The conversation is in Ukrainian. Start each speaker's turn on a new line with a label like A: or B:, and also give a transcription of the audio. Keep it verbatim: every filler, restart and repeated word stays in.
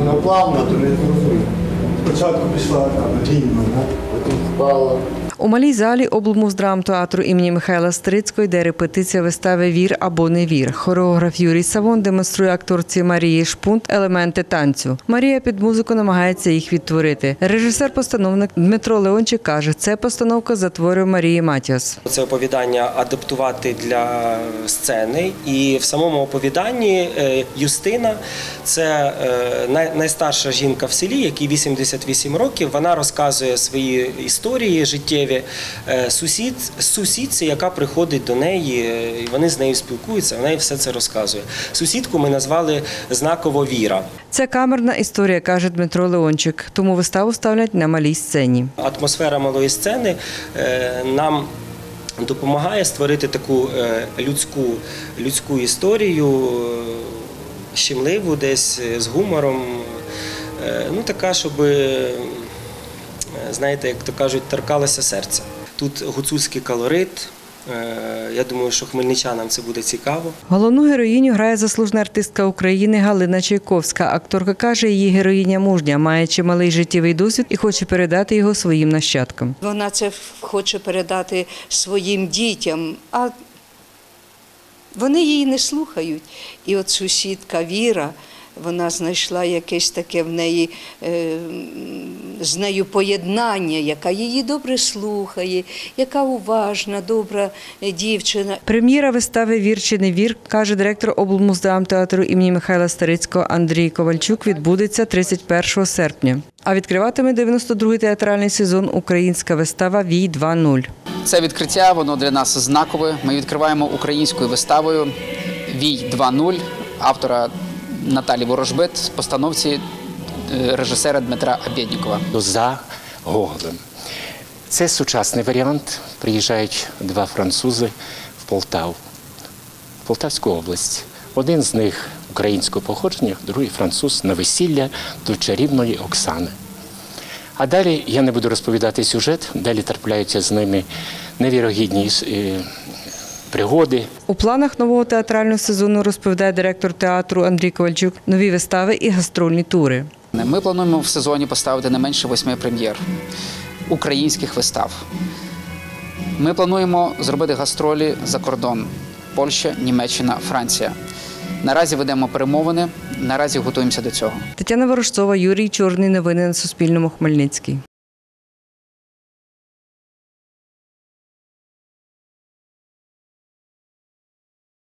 A: вона плавна, то не зрозуміло. Спочатку пішла там рівно, потім впала.
B: У малій залі облмуздрамтеатру імені Михайла Стрицького йде репетиція вистави «Вір або не вір». Хореограф Юрій Савон демонструє акторці Марії Шпунт елементи танцю. Марія під музику намагається їх відтворити. Режисер-постановник Дмитро Леончик каже, це постановка за твором Марії Матіос.
C: Це оповідання адаптувати для сцени. І в самому оповіданні Юстина – це найстарша жінка в селі, якій вісімдесят вісім років. Вона розказує свої історії життєві. Сусід, сусідці, яка приходить до неї, і вони з нею спілкуються, вона їй все це розказує. Сусідку ми назвали знаково Віра.
B: Це камерна історія, каже Дмитро Леончик, тому виставу ставлять на малій сцені.
C: Атмосфера малої сцени нам допомагає створити таку людську, людську історію, щемливу десь, з гумором, ну така, щоб, знаєте, як то кажуть, торкалося серця. Тут гуцульський колорит. Я думаю, що хмельничанам це буде цікаво.
B: Головну героїню грає заслужена артистка України Галина Чайковська. Акторка каже, її героїня мужня, має чималий життєвий досвід і хоче передати його своїм нащадкам.
D: Вона це хоче передати своїм дітям, а вони її не слухають. І от сусідка Віра, вона знайшла якесь таке в неї, з нею поєднання, яка її добре слухає, яка уважна, добра дівчина.
B: Прем'єра вистави «Вір чи не вір», каже директор облмуздрамтеатру імені Михайла Стрицького Андрій Ковальчук, відбудеться тридцять першого серпня. А відкриватиме дев'яносто другий театральний сезон українська вистава «Вій два нуль».
E: Це відкриття, воно для нас знакове. Ми відкриваємо українською виставою «Вій два нуль» автора Наталі Ворожбит, постановці режисера Дмитра Обєднікова.
F: «За Гоголем». Це сучасний варіант. Приїжджають два французи в Полтаву, в Полтавську область. Один з них українського походження, другий француз на весілля до чарівної Оксани. А далі я не буду розповідати сюжет, далі трапляються з ними невірогідні пригоди.
B: У планах нового театрального сезону, розповідає директор театру Андрій Ковальчук, нові вистави і гастрольні тури.
E: Ми плануємо в сезоні поставити не менше восьми прем'єр українських вистав. Ми плануємо зробити гастролі за кордон – Польща, Німеччина, Франція. Наразі ведемо перемовини, наразі готуємося до цього.
B: Тетяна Ворожцова, Юрій Чорний. Новини на Суспільному. Хмельницький.